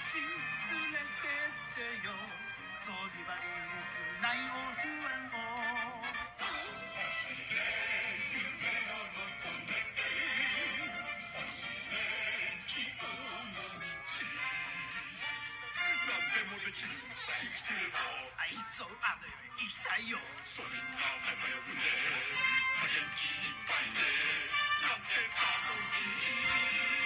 し連れてってよ。ソリバイズナイオントゥエンオー。走れ夢を求めて、走れ希望の道。何でもできるさ生きてれば。愛想あるより生きたいよ。そみんな仲良くね、元気いっぱいでなんて楽しい。